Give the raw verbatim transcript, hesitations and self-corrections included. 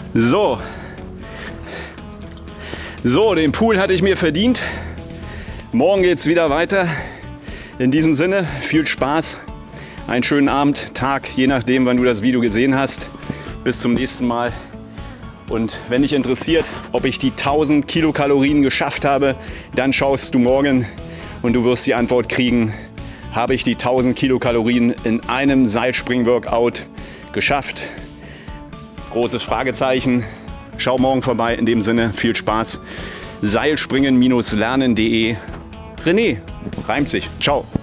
So. So, den Pool hatte ich mir verdient. Morgen geht es wieder weiter. In diesem Sinne, viel Spaß, einen schönen Abend, Tag, je nachdem, wann du das Video gesehen hast. Bis zum nächsten Mal. Und wenn dich interessiert, ob ich die tausend Kilokalorien geschafft habe, dann schaust du morgen und du wirst die Antwort kriegen, habe ich die tausend Kilokalorien in einem Seilspring-Workout geschafft? Großes Fragezeichen. Schau morgen vorbei. In dem Sinne, viel Spaß. Seilspringen Bindestrich lernen Punkt de. René, reimt sich. Ciao.